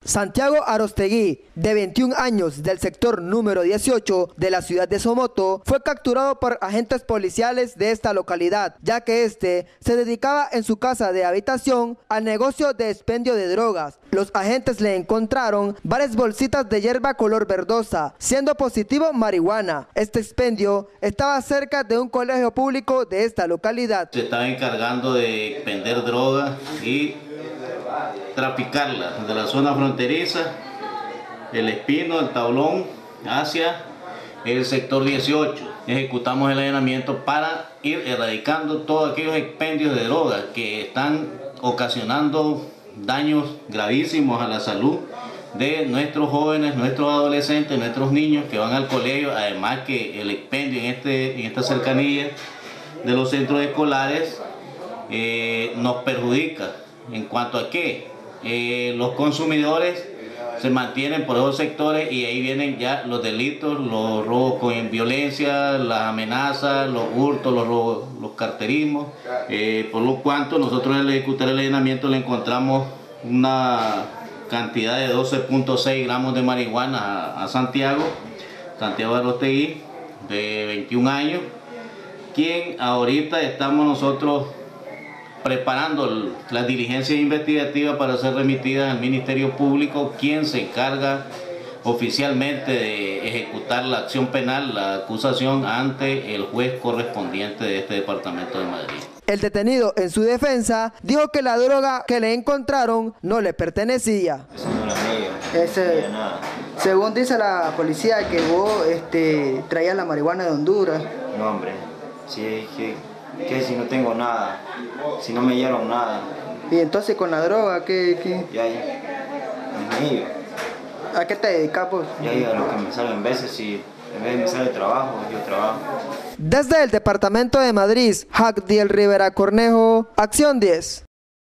Santiago Arostegui, de 21 años, del sector número 18 de la ciudad de Somoto, fue capturado por agentes policiales de esta localidad, ya que este se dedicaba en su casa de habitación al negocio de expendio de drogas. Los agentes le encontraron varias bolsitas de hierba color verdosa, siendo positivo marihuana. Este expendio estaba cerca de un colegio público de esta localidad. Se estaba encargando de vender droga y traficarla de la zona fronteriza, el Espino, el Tablón, hacia el sector 18. Ejecutamos el allanamiento para ir erradicando todos aquellos expendios de drogas que están ocasionando daños gravísimos a la salud de nuestros jóvenes, nuestros adolescentes, nuestros niños que van al colegio. Además que el expendio en esta cercanía de los centros escolares nos perjudica en cuanto a que los consumidores se mantienen por esos sectores y ahí vienen ya los delitos, los robos con violencia, las amenazas, los hurtos, los robos, los carterismos. Por lo cuanto nosotros al ejecutar el allanamiento le encontramos una cantidad de 12.6 gramos de marihuana a Santiago Arostegui, de 21 años, quien ahorita estamos nosotros preparando las diligencias investigativas para ser remitidas al Ministerio Público, quien se encarga oficialmente de ejecutar la acción penal, la acusación ante el juez correspondiente de este departamento de Madrid. El detenido, en su defensa, dijo que la droga que le encontraron no le pertenecía. Eso no era mío, nada. Según dice la policía, que vos traías la marihuana de Honduras. No, hombre, sí, que si no tengo nada, si no me dieron nada. ¿Y entonces con la droga qué? Ya, es mío. ¿A qué te dedicas, pues? Ya, a lo que me sale en veces, si en vez de me sale trabajo, yo trabajo. Desde el departamento de Madrid, Jacdiel Rivera Cornejo, Acción 10.